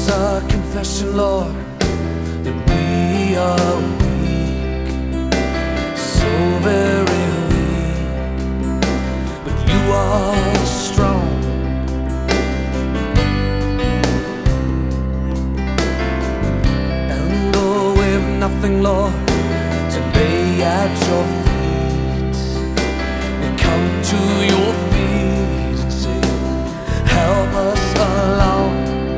It's our confession, Lord, that we are weak, so very weak, but you are strong. And though we've nothing, Lord, to lay at your feet, we come to your feet and say, help us along.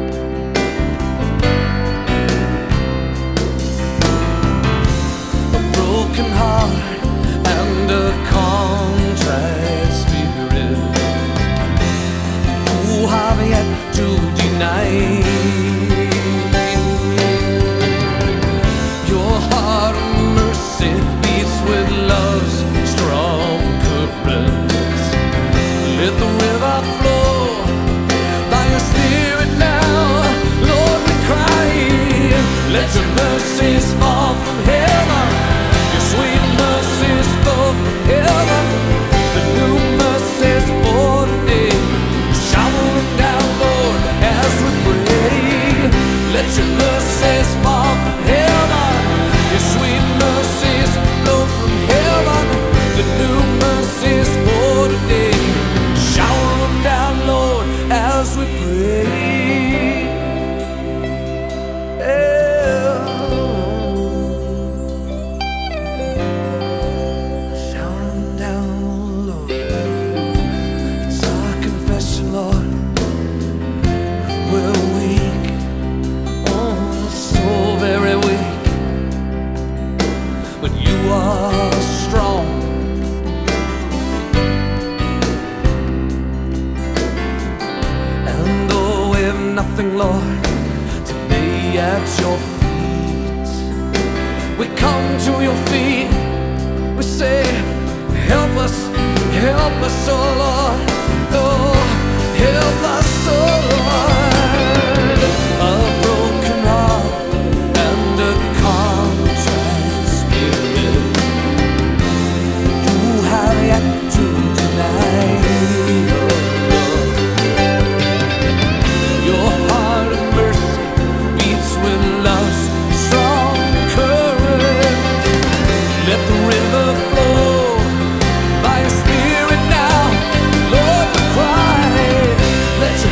Broken heart and a contrite spirit, who have yet to deny your heart of mercy beats with love's strong currents. Let the river flow by your spirit now, Lord, we cry. Let your mercies fall from heaven, sweet mercies flow from heaven, the new mercies for today. Shower them down, Lord, as we pray. Let your mercies fall from heaven, your sweet mercies flow from heaven, the new mercies for today. Shower them down, Lord, as we pray. Nothing, Lord, to lay at your feet. We come to your feet, we say, help us, oh Lord, oh, help us, oh Lord. A broken heart and a contrite spirit, you have yet to deny. Let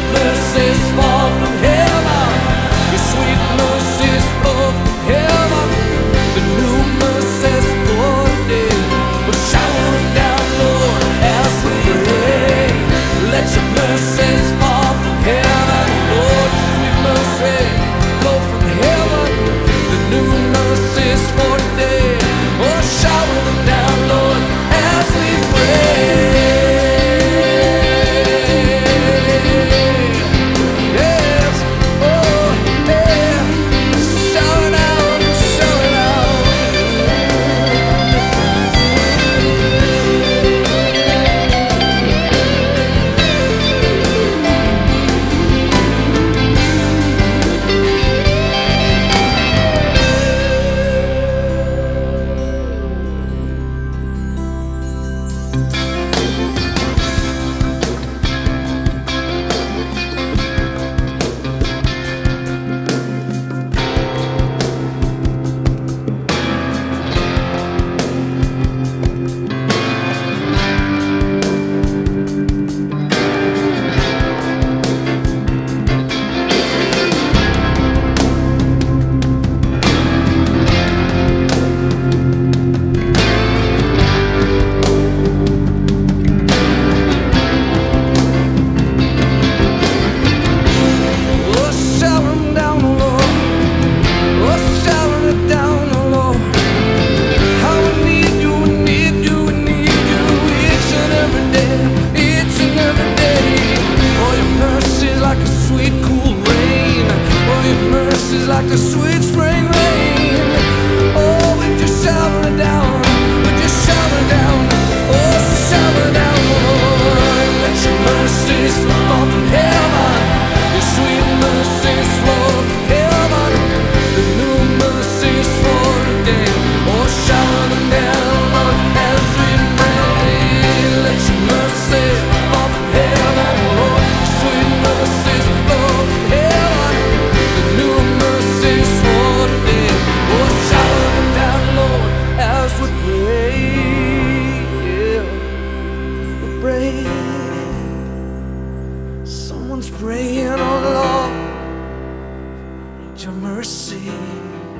who's praying, oh Lord, your mercy.